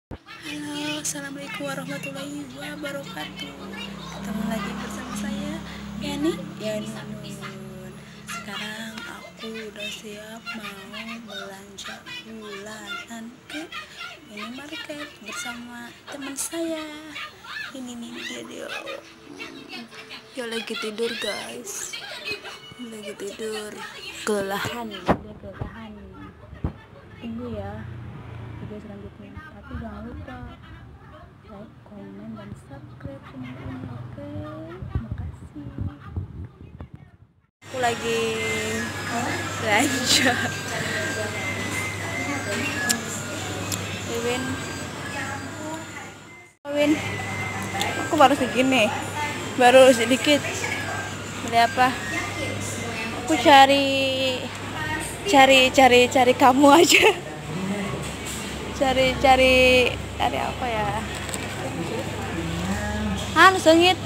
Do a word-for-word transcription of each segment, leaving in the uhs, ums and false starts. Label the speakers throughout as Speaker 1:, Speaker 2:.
Speaker 1: Halo, assalamualaikum warahmatullahi wabarakatuh. Ketemu lagi bersama saya Yani Yanun. Sekarang aku udah siap mau belanja bulanan ke minimarket bersama teman saya. Ini nih dia dia. Dia lagi tidur guys. Lagi tidur. Kelelahan, dia kelelahan. Tunggu ya video selanjutnya, tapi jangan lupa like, komen, dan subscribe channel ini. Oke, makasih. Aku lagi belanja. Win, Win, aku baru segini, baru sedikit. Beli apa? Aku cari, cari, cari, cari kamu aja. cari cari cari apa ya? Han sengit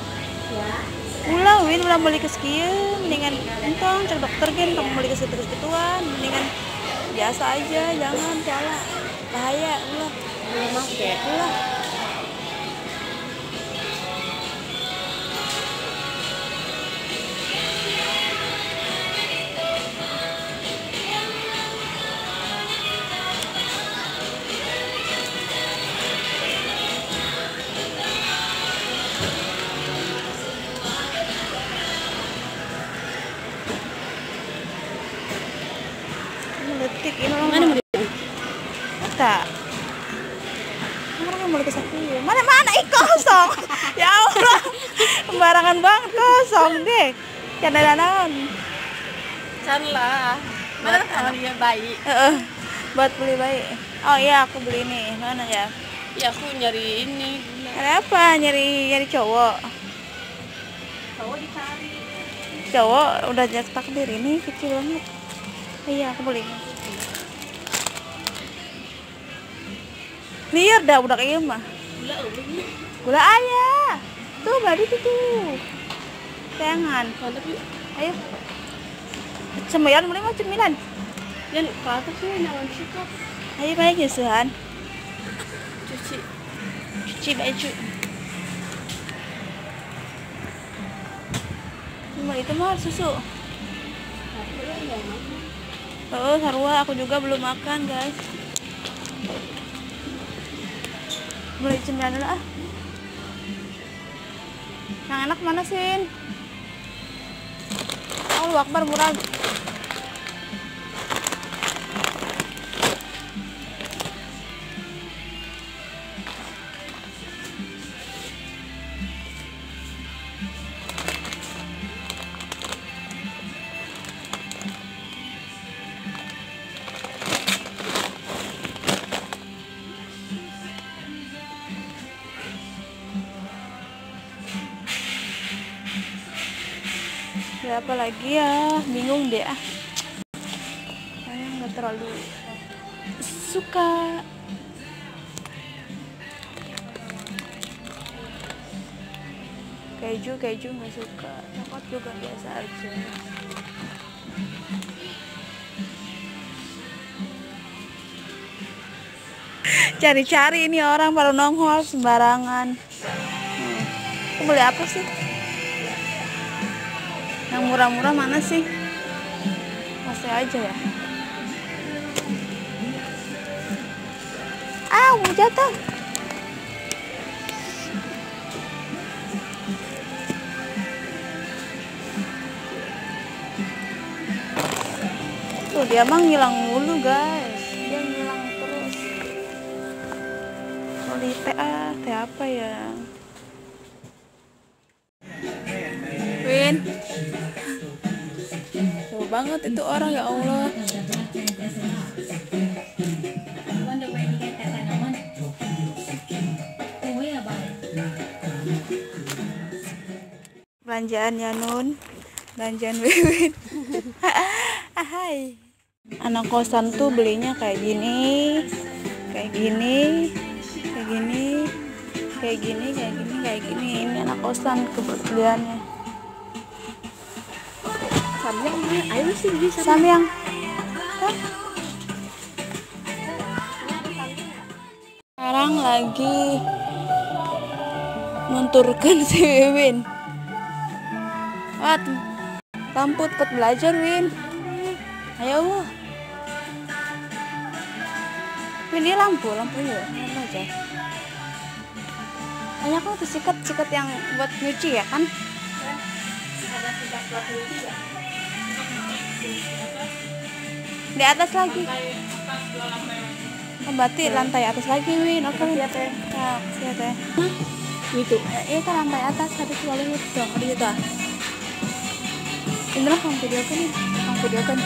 Speaker 1: ulah win ulah beli ke sekian mendingan entong cek dokter kan kamu beli ke situ gituan mendingan biasa aja, jangan soalnya bahaya ulah ulah ya ulah. Detik ini mana mau tak mana mau ke saku mana mana ih kosong ya Allah sembarangan banget kosong deh canda danan can lah mana kalau dia bayi uh, buat beli bayi. Oh iya aku beli nih mana ya ya aku nyari ini nyari apa nyari nyari cowok cowok dicari cowok udah jatuh takdir ini kecil banget. Iya aku beli liar dah udah kayak mah gula gula ayah tuh badi tuh tuh jangan ayo sembilan mulai mau cemilan dan ke atas sih jangan sikap ayo baik ya suhan cuci cuci baju cuma itu mah susu. Oh sarua aku juga belum makan guys. Beli cemilan dulu ah. Yang enak mana sih? Allahu Akbar murah. Apa lagi ya, bingung deh ah. Saya nggak terlalu suka. Keju keju nggak suka, coklat juga biasa aja. Cari-cari ini orang baru nongol sembarangan. Hmm. Aku beli apa sih? Yang murah-murah mana sih? Masih aja ya. Ah, mau jatuh. Tuh dia mah ngilang mulu guys. Dia ngilang terus. Beli teh ah, teh apa ya? Win. Jauh banget itu orang ya Allah. Belanjaan ya Nun. Belanjaan Win. Hai. Anak kosan tuh belinya kayak gini. Kayak gini. Kayak gini. Kayak gini, kayak gini, kayak gini. Ini anak kosan keberliannya. Samyang ini, ayo sih beli samyang. Sekarang lagi menturunkan si Win. Wah, lampu tempat belajar Win. Ayo. Win, ini lampu, lampunya lampu aja. Hanya aku tuh sikat-sikat yang buat nyuci ya kan?
Speaker 2: Ada sikat buat nyuci ya?
Speaker 1: Di atas lagi. Oh, berarti lantai atas lagi Win. Oke.
Speaker 2: Siap ya?
Speaker 1: Nah, siap ya.
Speaker 2: Itu.
Speaker 1: Iya kan lantai atas ada selalu itu dong. Ada itu. Indra kamu video kan? Kamu video kan?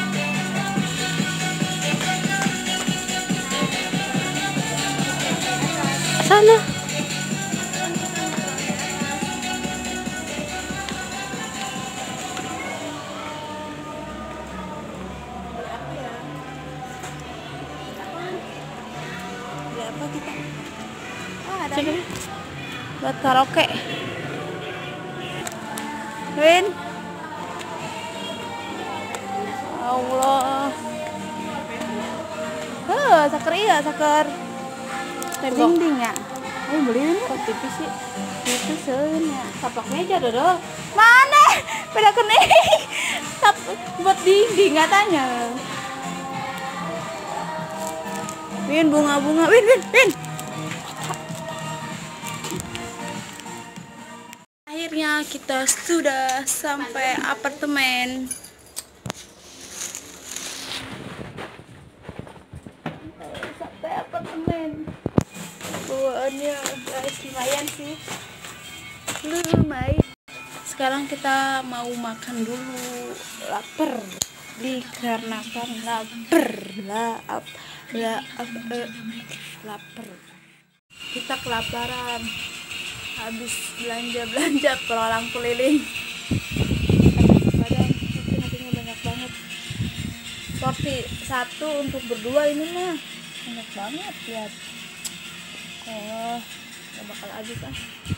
Speaker 1: Sana. Apa kita? Oh, ada nih. Buat karaoke. Win. Allah. Heh, saker iya, saker. Dinding ya. Ayo beliin kok tipis sih. Itu seunnya.
Speaker 2: Tapak meja dodol.
Speaker 1: Mana? Beda kening. Buat dinding katanya. Win, bunga-bunga. Win, Win, Win. Akhirnya kita sudah sampai apartemen. Sampai apartemen. Bawaannya guys lumayan sih. Lumayan. Sekarang kita mau makan dulu. Lapar. Dikarenakan lapar. Lapar. La, uh, lapar. Kita kelaparan. Habis belanja-belanja perolang keliling. Kadang-kadang mungkin nantinya banyak banget. Porsi satu untuk berdua ini mah banyak banget lihat. Oh, gak bakal habis ah.